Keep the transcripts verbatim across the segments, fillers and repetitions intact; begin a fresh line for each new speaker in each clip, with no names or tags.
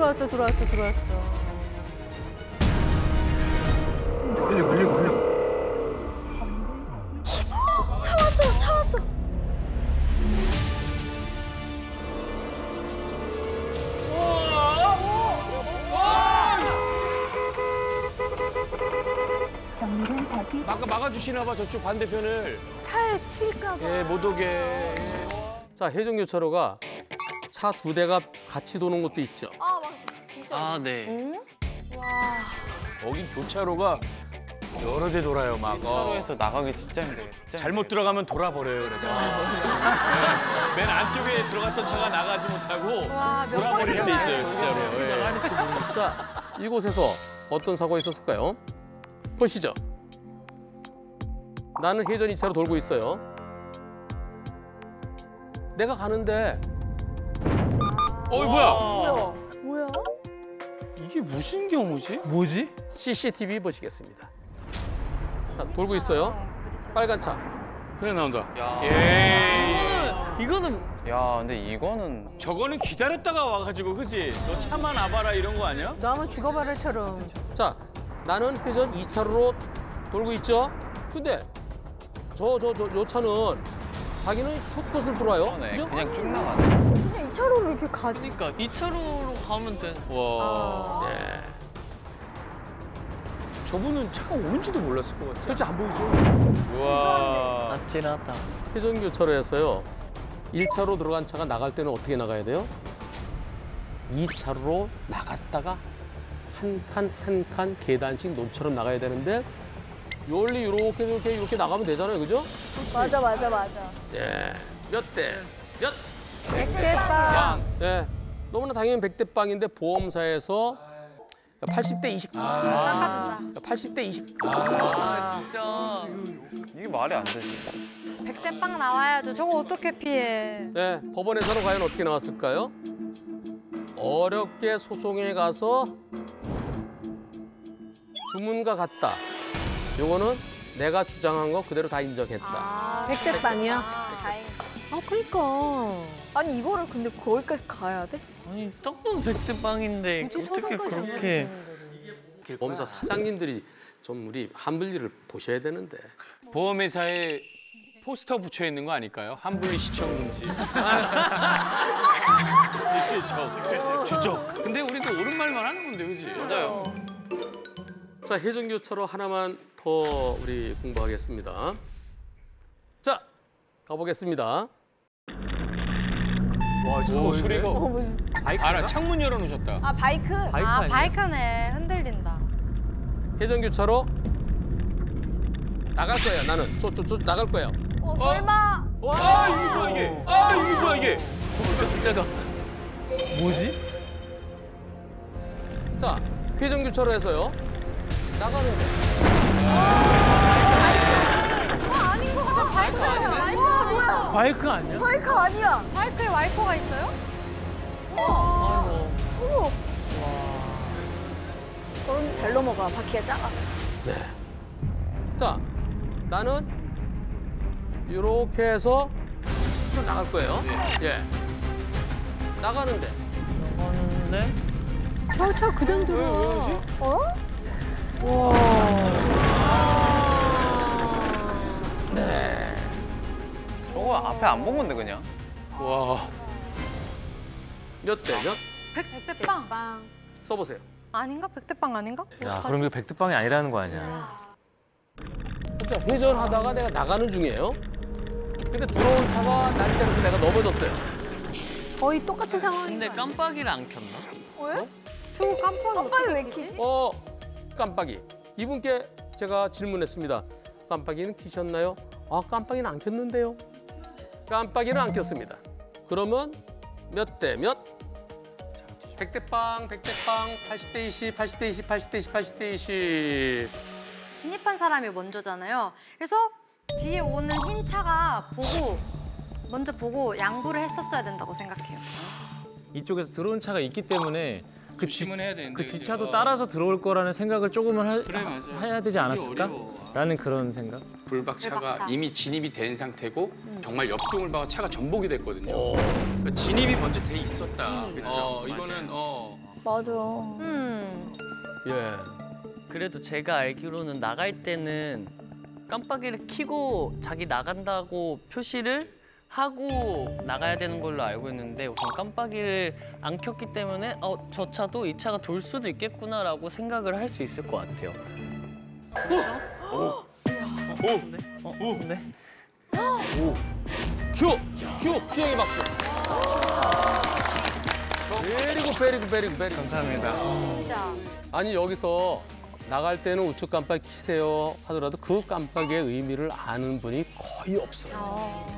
들어왔어, 들어왔어, 들어왔어.
걸려, 걸려, 걸려.
차 왔어, 차 왔어.
아까 막아주시나 봐, 저쪽 반대편을.
차에 칠까 봐.
예, 못 오게.
자, 해종교차로가 차 두 대가 같이 도는 것도 있죠.
아, 맞아. 진짜.
아, 네.
응? 와.
거긴 교차로가 여러 대 돌아요, 막.
차로에서 나가기 진짜 힘들어요. 진짜
잘못
힘들어요.
들어가면 돌아버려요, 그래서. 맨 안쪽에 들어갔던 차가 나가지 못하고
와, 몇
돌아버릴 때 있어요, 진짜로. 예.
자, 이곳에서 어떤 사고가 있었을까요? 보시죠. 나는 회전 이 차로 돌고 있어요. 내가 가는데
어이, 뭐야?
뭐야? 뭐야?
이게 무슨 경우지?
뭐지?
씨씨티비 보시겠습니다. 자, 돌고 있어요. 빨간 차.
그래, 나온다.
야.
예.
이거는 야, 근데 이거는
저거는 기다렸다가 와가지고, 그지? 너 차만 와봐라 이런 거 아니야?
너 한번 죽어봐라처럼.
자, 나는 회전 이 차로로 돌고 있죠. 근데 저 저 저 요 차는 자기는 숏컷을 돌아요.
네,
그죠?
그냥 쭉 나가네.
그냥 이 차로로 이렇게 가지.
그러니까 이 차로로 가면 돼.
와.
아.
네.
저분은 차가 오는지도 몰랐을 것 같아.
그렇지, 안 보이죠?
와.
아찔하다.
회전교차로에서요. 일 차로 들어간 차가 나갈 때는 어떻게 나가야 돼요? 이 차로로 나갔다가 한 칸 한 칸 계단식 논처럼 나가야 되는데 원래 이렇게 이렇게 이렇게 나가면 되잖아요, 그죠?
맞아, 맞아, 맞아.
예, 몇 대? 몇?
백대빵.
예, 너무나 당연히 백 대 빵인데 보험사에서 팔십 대 이십.
깎아준다.
팔십 대 이십.
아, 진짜. 이게 말이 안 되지.
백대빵 나와야죠. 저거 어떻게 피해?
네, 법원에서는 과연 어떻게 나왔을까요? 어렵게 소송에 가서 주문과 같다. 요거는 내가 주장한 거 그대로 다 인정했다.
아, 백대빵이야? 다행이다. 아, 그러니까. 아니, 이거를 근데 거기까지 가야 돼?
아니, 딱 보면 백대빵인데
굳이
어떻게
소송까지 안
그렇게.
보험사 사장님들이 좀 우리 한분리를 보셔야 되는데.
보험회사에 포스터 붙여 있는 거 아닐까요? 한분리 시청금지. 저, 주적. 근데 우리도 옳은 말만 하는 건데, 그지?
맞아요.
자, 해전교차로 하나만 더 우리 공부하겠습니다. 자, 가보겠습니다.
와, 저 소리가.
어, 무슨.
알아, 창문 열어놓으셨다.
아, 바이크?
바이크
아,
아니야?
바이크네. 흔들린다.
해전교차로 나갈 거예요. 나는 저, 저, 저 나갈 거예요.
어, 설마.
아, 이게 뭐야, 이게? 아, 이게 뭐야, 이게?
진짜가.
뭐지?
자, 회전교차로에서요. 나가는데.
아, 아닌 것 같아. 바이크 아니야. 와, 뭐야.
바이크 아니야?
바이크 아니야. 바이크에 와이퍼가 있어요? 우와.
아이고.
우와. 넌 잘 넘어가. 바퀴가 작아.
네. 자, 나는 이렇게 해서 좀 나갈 거예요. 예. 나가는데.
나가는데?
저 차 그대로 들어.
왜, 왜 그러지?
어? 와.
네.
저거 앞에 안 본 건데 그냥.
와.
몇 대 몇?
백대빵. 빵.
써보세요.
아닌가? 백대빵 아닌가?
야, 그럼 이거 백두빵이 아니라는 거 아니야?
자, 회전하다가 내가 나가는 중이에요. 근데 들어온 차가 날 때려서 내가 넘어졌어요.
거의 똑같은 상황인
근데
거 아니야?
깜빡이를 안 켰나?
왜? 저거 깜빡이 깜빡이 왜 켜지?
어, 깜빡이. 이분께 제가 질문했습니다. 깜빡이는 켜셨나요? 아, 깜빡이는 안 켰는데요. 깜빡이는 안 켰습니다. 그러면 몇 대 몇? 백 대 빵, 백 대 빵, 팔십 대 이십, 팔십 대 이십, 팔십 대 이십, 팔십 대 이십.
진입한 사람이 먼저잖아요. 그래서 뒤에 오는 흰 차가 보고 먼저 보고 양보를 했었어야 된다고 생각해요.
이쪽에서 들어온 차가 있기 때문에 그, 뒤,
조심은 해야 되는데.
그
그죠?
뒷차도 따라서 들어올 거라는 생각을 조금은 하,
그래, 맞아.
해야 되지 않았을까?
어려워.
라는 그런 생각.
불박차가
불박차.
이미 진입이 된 상태고 정말 옆동을 봐가 차가 전복이 됐거든요. 그러니까 진입이 먼저 돼 있었다.
이미.
그렇죠.
어,
이거는 어
맞아.
음.
예.
그래도 제가 알기로는 나갈 때는 깜빡이를 켜고 자기 나간다고 표시를 하고 나가야 되는 걸로 알고 있는데 우선 깜빡이를 안 켰기 때문에 어, 저 차도 이 차가 돌 수도 있겠구나라고 생각을 할 수 있을 것 같아요. 오! 오! 네? 어? 네?
큐! 큐! 큐형의 박수. 베리고 베리고 베리고 베리고.
감사합니다.
진짜.
아니 여기서 나갈 때는 우측 깜빡이 키세요 하더라도 그 깜빡이의 의미를 아는 분이 거의 없어요.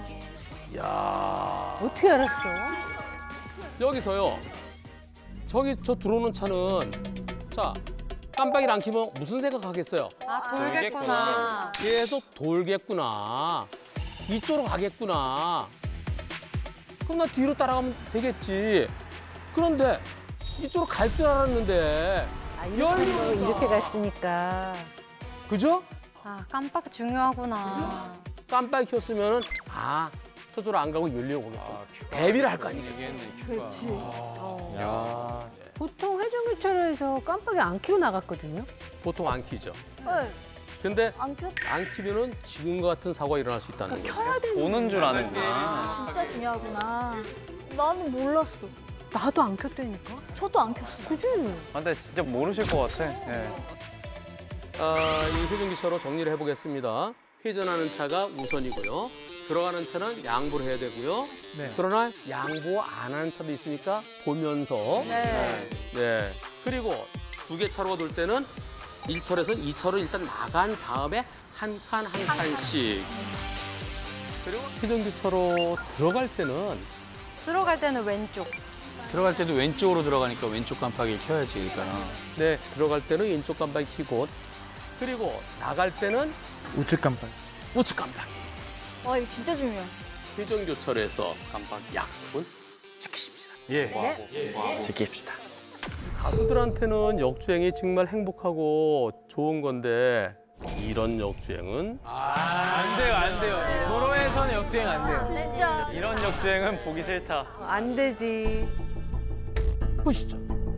야
어떻게 알았어?
여기서요. 저기 저 들어오는 차는 자 깜빡이를 안 켜면 무슨 생각하겠어요?
아, 돌겠구나.
계속 돌겠구나. 이쪽으로 가겠구나. 그럼 나 뒤로 따라가면 되겠지. 그런데 이쪽으로 갈 줄 알았는데
아, 이렇게,
열리니까.
이렇게 갔으니까.
그죠?
아, 깜빡이 중요하구나.
깜빡이 켰으면은 아 저쪽으로 안 가고 열리고 오겠다. 대비를 할 거 아니겠어요?
그렇지.
야.
보통 회전교차로에서 깜빡이 안 켜고 나갔거든요.
보통 안 키죠.
네.
근데
안 켜?
안 키면은 지금과 같은 사고가 일어날 수 있다는 거예요.
켜야 되는.
보는 줄 아는구나.
진짜 중요하구나. 나는 몰랐어.
나도 안 켰다니까.
저도 안 켰어.
그지?
아, 근데 진짜 모르실 것 같아. 예.
아, 이 회전기차로 정리를 해보겠습니다. 회전하는 차가 우선이고요. 들어가는 차는 양보를 해야 되고요.
네.
그러나 양보 안 하는 차도 있으니까 보면서.
네.
네. 그리고 두 개 차로가 돌 때는 일 차로에서 이 차로 일단 나간 다음에 한 칸 한 칸씩. 그리고 회전기차로 들어갈 때는
들어갈 때는 왼쪽.
들어갈 때도 왼쪽으로 들어가니까 왼쪽 깜빡이 켜야지 일단.
네 들어갈 때는 왼쪽 깜빡이 켜고 그리고 나갈 때는
우측 깜빡이.
우측 깜빡이.
와, 이거 진짜 중요해.
회전교차로에서 깜빡 약속은 지키십시다.
예.
지킵시다.
가수들한테는 역주행이 정말 행복하고 좋은 건데 이런 역주행은
안 돼요, 안 돼요. 도로에서는 역주행 안 돼요.
진짜.
이런 역주행은 보기 싫다.
안 되지.
보시죠.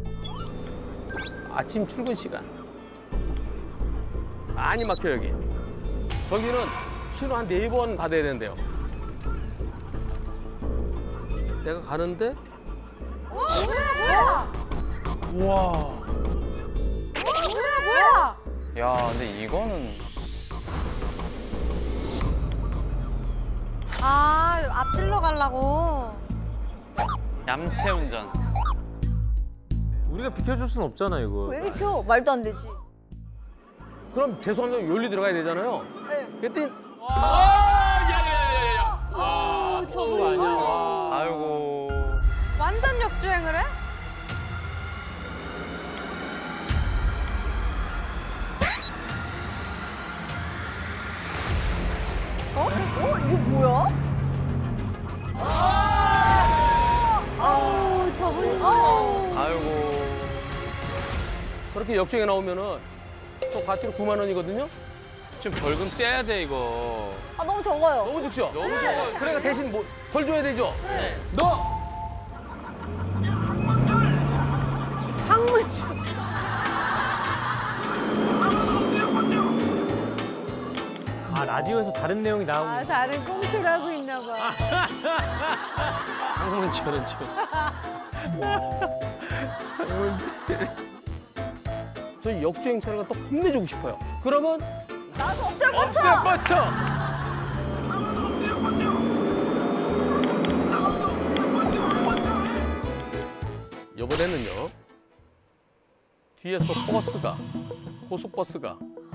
아침 출근 시간. 많이 막혀 여기. 저기는 신호 한 네 번 받아야 된대요. 내가 가는데
우와.
야, 근데 이거는
아, 앞질러 가려고.
얌체 운전.
우리가 비켜줄 순 없잖아, 이거.
왜 비켜? 말도 안 되지.
그럼 죄송합니다 열리 들어가야 되잖아요.
네.
그랬더니
아, 저거 아니야. 와.
아이고.
완전 역주행을 해?
어? 어? 이거 뭐야? 아우, 저분이 저
아이고.
저렇게 역주행에 나오면은 저 과태료 구만 원이거든요.
좀 벌금 세야 돼 이거.
아, 너무 적어요.
너무 적죠? 너무 적어. 그러니까 대신 뭐 덜 줘야 되죠? 네. 너!
황무치.
아, 라디오에서 다른 내용이 나오고.
아, 다른 꽁트를 하고 있나 봐.
항문처럼 쳐.
저 역주행 차량을 또 혼내주고 싶어요. 그러면
나도 엎드려 뻗쳐.
엎드려 뻗쳐.
이번에는요. 뒤에서 버스가, 고속버스가.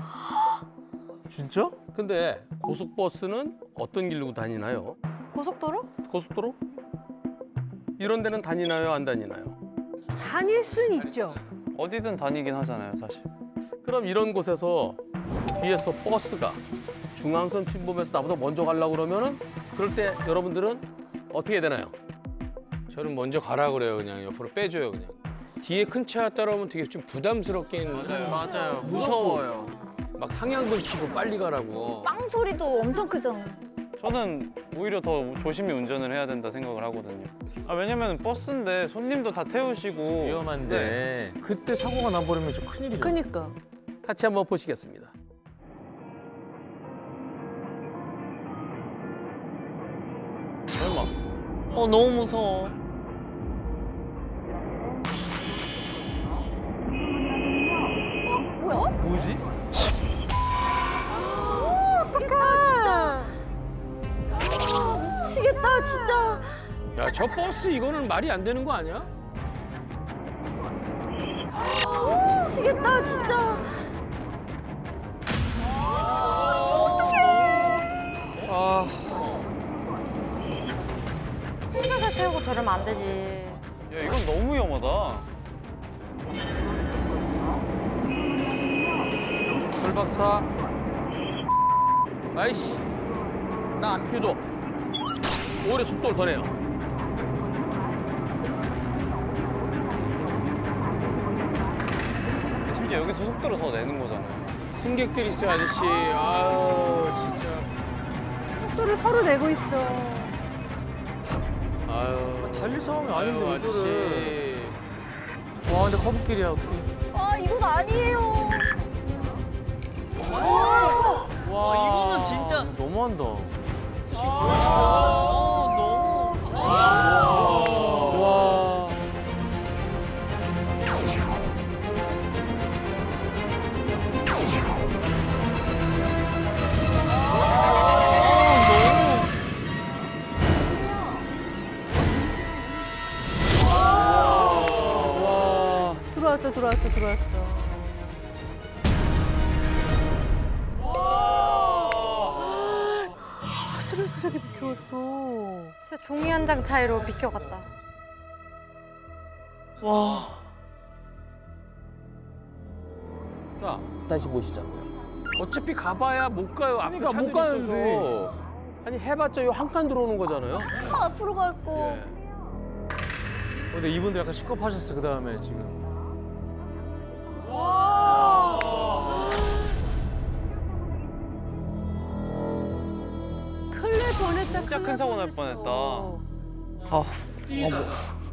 진짜?
근데 고속버스는 어떤 길로 다니나요?
고속도로?
고속도로? 이런 데는 다니나요, 안 다니나요?
다닐 순 있죠.
어디든 다니긴 하잖아요, 사실.
그럼 이런 곳에서 뒤에서 버스가 중앙선 침범해서 나보다 먼저 가려고 그러면은 그럴 때 여러분들은 어떻게 해야 되나요?
저는 먼저 가라 그래요. 그냥 옆으로 빼줘요 그냥. 뒤에 큰 차 따라오면 되게 좀 부담스럽긴. 맞아요.
맞아요. 무서워요.
막 상향등 키고 빨리 가라고.
빵 소리도 엄청 크잖아.
저는 오히려 더 조심히 운전을 해야 된다 생각을 하거든요. 아, 왜냐면 버스인데 손님도 다 태우시고
위험한데 그때 사고가 나버리면 좀 큰일이죠.
그니까.
같이 한번 보시겠습니다.
설마.
어 너무 무서워.
뭐야?
뭐지?
미치겠다, 진짜. 미치겠다, 진짜.
야, 저 버스 이거는 말이 안 되는 거 아니야?
미치겠다, 진짜.
아,
승객을 태우고 저러면 안 되지.
야, 이건 너무 위험하다.
돌박차. 아이씨, 나 안 비켜줘. 오히려 속도를 더 내요.
심지어 여기서 속도를 더 내는 거잖아요.
승객들 있어요, 아저씨. 아유, 진짜.
속도를 서로 내고 있어.
아유.
달릴 상황이 아닌데
아유,
왜
아저씨.
저래? 와 근데 커브길이야 어떡해.
아, 이건 아니에요.
와
이거는 진짜-
너무한다.
어, 너무.
와.
들어왔어, 들어왔어, 들어왔어. 아슬아슬하게 비켜왔어.
진짜 종이 한 장 차이로 비켜갔다.
와.
자, 다시 보시자고요.
어차피 가봐야 못 가요. 앞에
그러니까
차들이
못 가는데.
있어서.
아니 해봤자 요 한 칸 들어오는 거잖아요.
아, 앞으로 갈 거.
예.
근데 이분들 약간 시겁하셨어 그 다음에 지금.
큰일 날 뻔했다.
진짜
큰일
큰 사고 날
뻔했어.
뻔했다.
아, 아 뭐.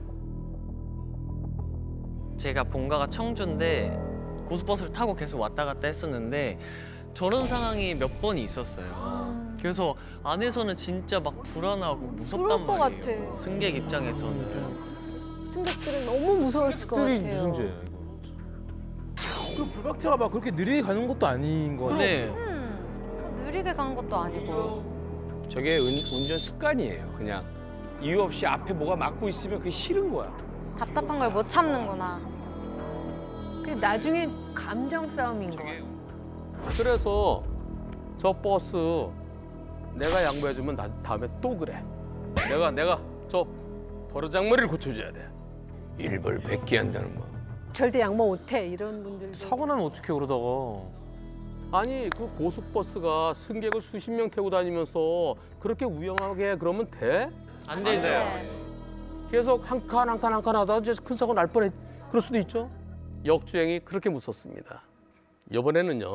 제가 본가가 청주인데 고속버스를 타고 계속 왔다 갔다 했었는데 저런 상황이 몇 번 있었어요. 그래서 안에서는 진짜 막 불안하고 무섭단
그럴 것
말이에요.
같아.
승객 입장에서는.
승객들은 너무 무서웠을 것
들이
같아요.
무슨 죄야 이거. 그 불박자가 막 그렇게 느리게 가는 것도 아닌 거 같아.
네.
음, 느리게 간 것도 아니고.
저게 운, 운전 습관이에요, 그냥. 이유 없이 앞에 뭐가 막고 있으면 그게 싫은 거야.
답답한 걸 못 참는구나.
그 나중에 감정 싸움인 거 같아.
그래서 저 버스 내가 양보해주면 나 다음에 또 그래. 내가 내가 저 버르장머리를 고쳐줘야 돼.
일벌 백기 한다는 거.
절대 양보 못해 이런 분들도.
사고 나면 어떡해 그러다가.
아니 그 고속버스가 승객을 수십 명 태우고 다니면서 그렇게 위험하게 그러면 돼?
안 되죠.
계속 한 칸 한 칸 한 칸 하다가 이제 큰 사고 날 뻔해. 그럴 수도 있죠. 역주행이 그렇게 무섭습니다. 이번에는요.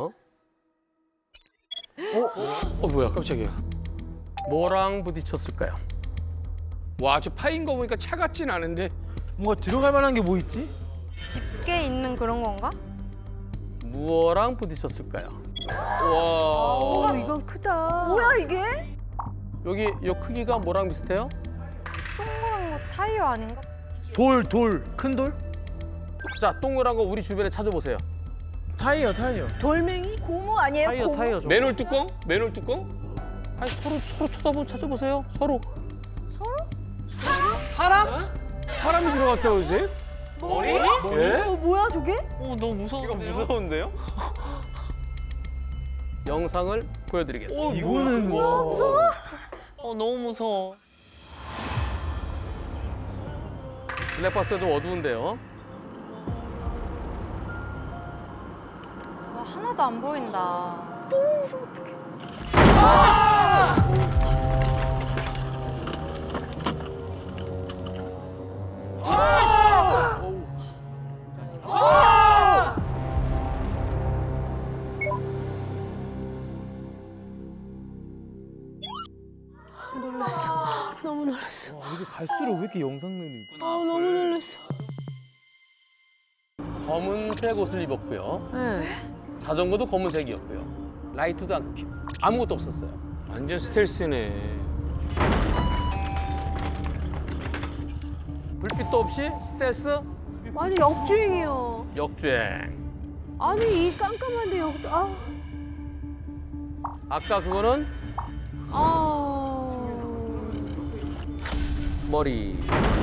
어, 뭐야, 깜짝이야.
뭐랑 부딪혔을까요?
와, 저 파인 거 보니까 차 같진 않은데.
뭔가 들어갈 만한 게 뭐 있지?
집게 있는 그런 건가?
무엇랑 부딪혔을까요?
와.
오, 이건 크다.
뭐야, 이게?
여기 이 크기가 뭐랑 비슷해요?
동그란 거 타이어 아닌가?
돌, 돌, 큰 돌?
자, 동그란 거 우리 주변에 찾아보세요.
타이어, 타이어.
돌멩이?
고무 아니에요,
타이어,
고무?
타이어 좀.
맨홀 뚜껑? 맨홀 뚜껑?
아니 서로 서로 쳐다보면 찾아보세요. 서로.
사람이 들어갔다 오지?
머리?
예?
어, 뭐야, 저게?
어, 너무 무서워.
이거 무서운데요?
영상을 보여드리겠습니다.
이거는
어, 너무 무서워.
블랙박스가 좀 어두운데요.
와, 하나도 안 보인다.
갈수록 왜 이렇게 영상들이
아 너무 놀랐어.
검은색 옷을 입었고요.
네.
자전거도 검은색이었고요. 라이트도 안 켜- 아무것도 없었어요.
완전 스텔스네.
불빛도 없이 스텔스
아니 역주행이요.
역주행.
아니 이 깜깜한데 역 아.
아까 그거는
아.
머리.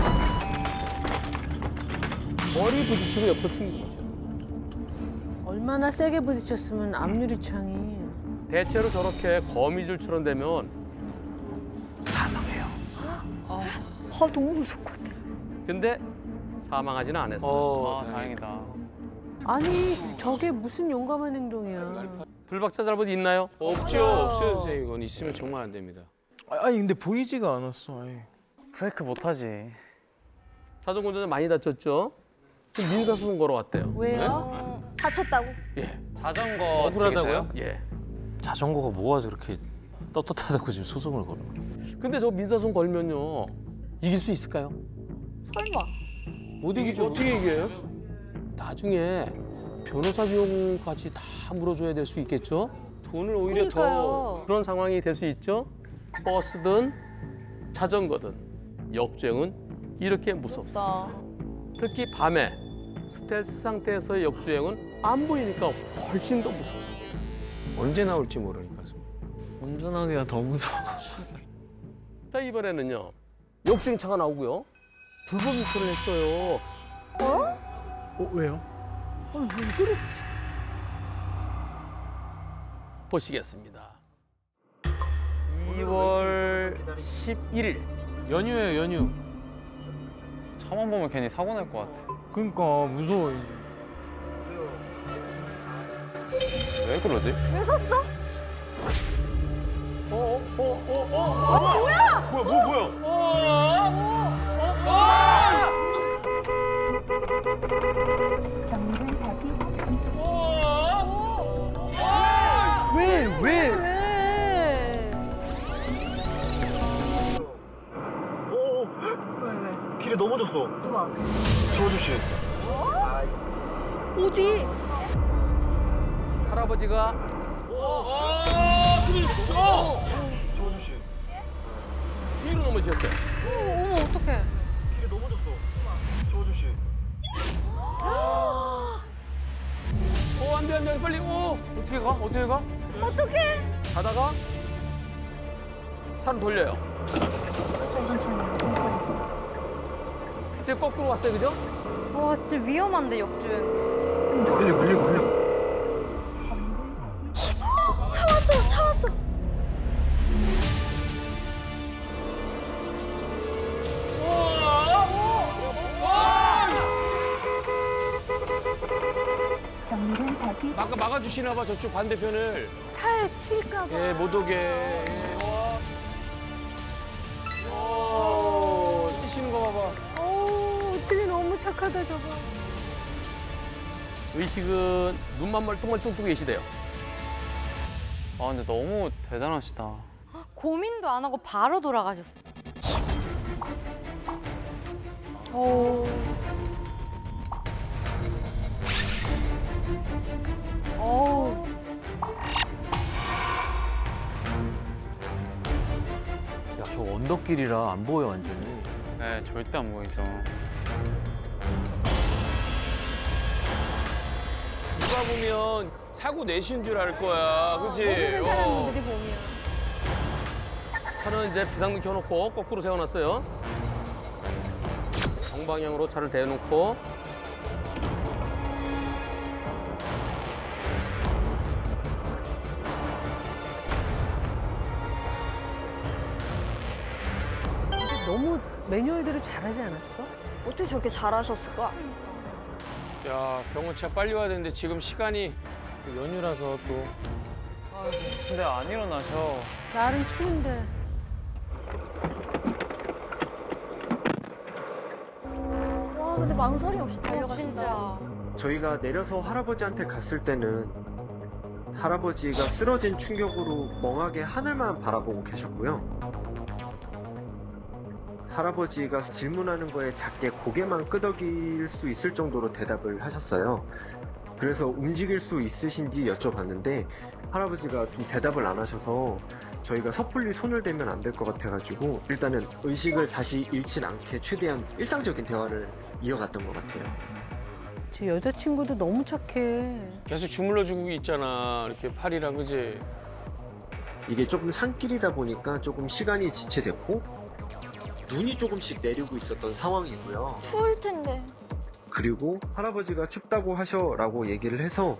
머리 부딪히고 옆으로 튕긴 거죠.
얼마나 세게 부딪혔으면 앞유리창이.
대체로 저렇게 거미줄처럼 되면 사망해요.
아 너무 무섭거든.
근데 사망하지는 않았어요.
어,
아 다행이다.
아니 저게 무슨 용감한 행동이야.
불박차 잘못 있나요?
없죠. 없어요, 선생님. 이건 있으면 정말 안 됩니다.
아니 근데 보이지가 않았어. 아예.
브레이크 못하지.
자전거 운전자 많이 다쳤죠? 지금 민사소송 걸어왔대요.
왜요?
어, 다쳤다고?
예,
자전거
억울하다고요?
측에서요?
예.
자전거가 뭐가 그렇게 떳떳하다고 지금 소송을 걸어?
근데 저 민사소송 걸면요 이길 수 있을까요?
설마.
못 이기죠.
어떻게 이겨요?
나중에 변호사 비용까지 다 물어줘야 될 수 있겠죠?
돈을 오히려 더
그러니까요.
그런 상황이 될 수 있죠? 버스든 자전거든 역주행은 이렇게 무섭습니다.
나.
특히 밤에 스텔스 상태에서의 역주행은 안 보이니까 훨씬 더 무섭습니다.
언제 나올지 모르니까.
운전하기가 더 무서워.
자 이번에는요 역주행 차가 나오고요 불법 유턴을 했어요.
어 왜요?
보시겠습니다. 이월 십일일
연휴예요 연휴.
차만 보면 괜히 사고 날 것 같아.
그러니까 무서워 이제.
왜 그러지?
왜 섰어?
뭐야 뭐 뭐야?
왜 왜?
왜?
길에 넘어졌어. 저 아저씨.
어디?
할아버지가
저 아저씨.
뒤로 넘어지셨어요.
어머 어떡해.
길에 넘어졌어. 저 아저씨.
어, 안 돼, 안 돼. 빨리. 어.
어떻게 가? 어떻게 가?
어떡해?
가다가 차를 돌려요. 이제 거꾸로 왔어요, 그죠?
와 진짜 위험한데 역주행.
물리고 물리고 물리고.
차 왔어, 차 왔어.
아까 막아주시나 봐, 저쪽 반대편을.
차에 칠까 봐.
예, 못 오게. 예. 와. 오, 뛰시는 거 봐봐.
어우, 어떻게 너무 착하다 저거.
의식은 눈만 멀뚱멀뚱 뜨고 계시대요.
아 근데 너무 대단하시다.
고민도 안 하고 바로 돌아가셨어.
오. 어우.
야 저 언덕길이라 안 보여 완전히.
네 절대 안 보이죠.
누가 보면 사고 내신 줄 알 거야. 그치?
모르는
어.
사람들이 보면.
차는 이제 비상등 켜놓고 거꾸로 세워놨어요. 정방향으로 차를 대놓고
진짜 너무 매뉴얼대로 잘하지 않았어?
어떻게 저렇게 잘하셨을까?
야, 병원차 빨리 와야 되는데 지금 시간이
연휴라서 또.
근데 안 일어나셔.
날은 추운데.
와 근데 망설임 없이
어,
달려가신다.
진짜.
저희가 내려서 할아버지한테 갔을 때는 할아버지가 쓰러진 충격으로 멍하게 하늘만 바라보고 계셨고요. 할아버지가 질문하는 거에 작게 고개만 끄덕일 수 있을 정도로 대답을 하셨어요. 그래서 움직일 수 있으신지 여쭤봤는데 할아버지가 좀 대답을 안 하셔서 저희가 섣불리 손을 대면 안 될 것 같아가지고 일단은 의식을 다시 잃진 않게 최대한 일상적인 대화를 이어갔던 것 같아요.
제 여자친구도 너무 착해.
계속 주물러주고 있잖아. 이렇게 팔이랑 그지?
이게 조금 산길이다 보니까 조금 시간이 지체됐고 눈이 조금씩 내리고 있었던 상황이고요.
추울 텐데.
그리고 할아버지가 춥다고 하셔라고 얘기를 해서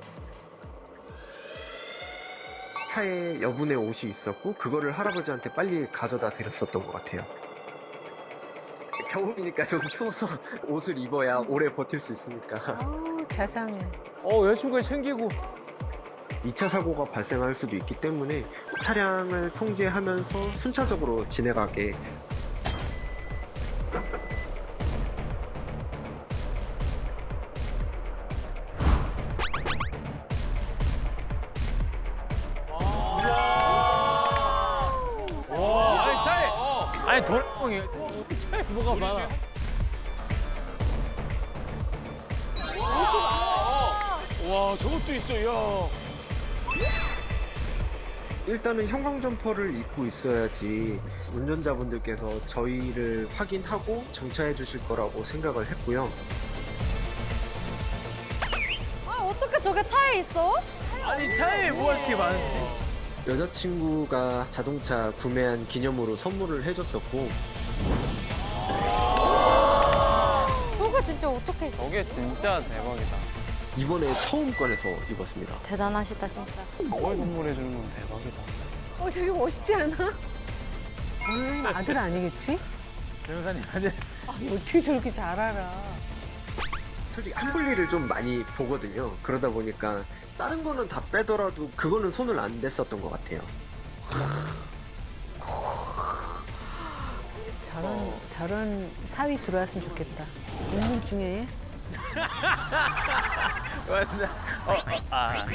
차에 여분의 옷이 있었고 그거를 할아버지한테 빨리 가져다 드렸었던 것 같아요. 겨울이니까 좀 추워서 옷을 입어야 오래 버틸 수 있으니까.
아우, 자상해.
어 여자친구가 챙기고.
이 차 사고가 발생할 수도 있기 때문에 차량을 통제하면서 순차적으로 진행하게.
와, 차에. 아니 도라에몽이 차에 뭐가 많아.
와, 저것도 있어, 야.
일단은 형광 점퍼를 입고 있어야지 운전자분들께서 저희를 확인하고 정차해 주실 거라고 생각을 했고요.
아 어떻게 저게 차에 있어?
아니 차에 뭐가 이렇게 많은지.
여자친구가 자동차 구매한 기념으로 선물을 해줬었고
저거 진짜 어떻게 있어?
저게 진짜 대박이다.
이번에 처음 꺼내서 입었습니다.
대단하시다 진짜.
뭘 선물해 주는 건 대박이다.
어, 되게 멋있지 않아? 음, 아들 아니겠지?
변호사님 아니.
아니, 어떻게 저렇게 잘 알아?
솔직히 한블리를 좀 많이 보거든요. 그러다 보니까 다른 거는 다 빼더라도 그거는 손을 안 댔었던 것 같아요.
저런,
어.
저런 사위 들어왔으면 좋겠다. 인물 중에.
맞나? 어, 아.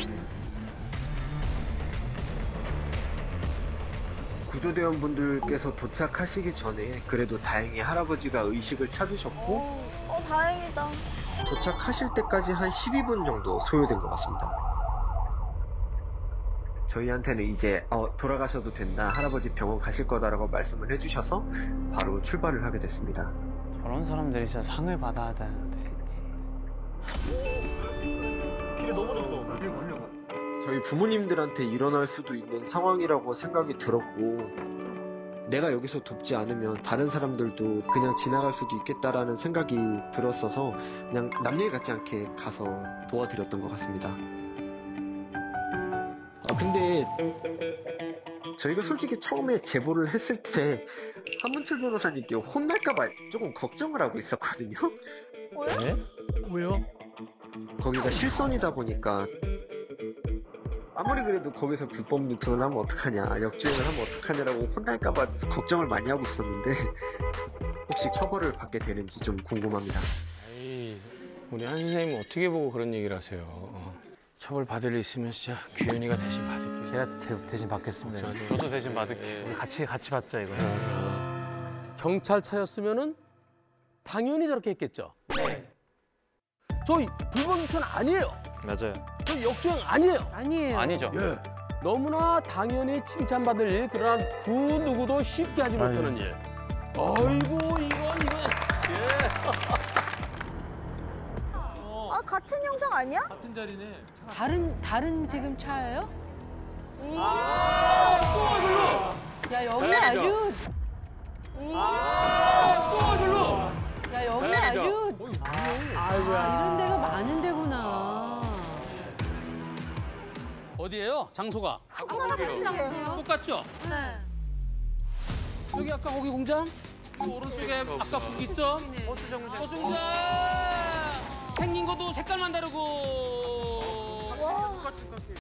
구조대원분들께서 도착하시기 전에 그래도 다행히 할아버지가 의식을 찾으셨고
어, 다행이다.
도착하실 때까지 한 십이 분 정도 소요된 것 같습니다. 저희한테는 이제 어, 돌아가셔도 된다, 할아버지 병원 가실 거다라고 말씀을 해주셔서 바로 출발을 하게 됐습니다.
저런 사람들이 진짜 상을 받아야 되는데.
저희 부모님들한테 일어날 수도 있는 상황이라고 생각이 들었고 내가 여기서 돕지 않으면 다른 사람들도 그냥 지나갈 수도 있겠다라는 생각이 들었어서 그냥 남 얘기 같지 않게 가서 도와드렸던 것 같습니다. 아 근데 저희가 솔직히 처음에 제보를 했을 때 한문철 변호사님께 혼날까봐 조금 걱정을 하고 있었거든요.
네? 왜요?
거기가 실선이다 보니까 아무리 그래도 거기서 불법 유턴을 하면 어떡하냐, 역주행을 하면 어떡하냐라고 혼날까봐 걱정을 많이 하고 있었는데 혹시 처벌을 받게 되는지 좀 궁금합니다.
에이, 우리 한 선생님은 어떻게 보고 그런 얘기를 하세요? 어. 처벌 받을 일 있으면 진짜 규현이가 대신 받을게요.
제가 대, 대신 받겠습니다.
저도 대신 받을게요.
우리 같이 같이 받자 이거.
경찰차였으면은 당연히 저렇게 했겠죠. 네. 저희 불법 유턴 아니에요.
맞아요.
저희 역주행 아니에요.
아니에요.
아니죠.
예. 너무나 당연히 칭찬받을 일, 그러나 그 누구도 쉽게 하지 못하는 일. 아이고 이건 이건 예.
아, 같은 영상 아니야?
같은 자리네.
다른, 다른 지금 차예요?
아, 또 절로.
야, 여기 아주.
아, 또 절로.
야, 여기 아주. 아이고야. 이런 데가 많은 데구나.
어디예요? 장소가?
하나 같은
똑같죠?
네.
여기 아까 거기 공장? 이 오른쪽에 아까 거기 있죠? 버스 정류장. 버스 정류장. 생긴 것도 색깔만 다르고.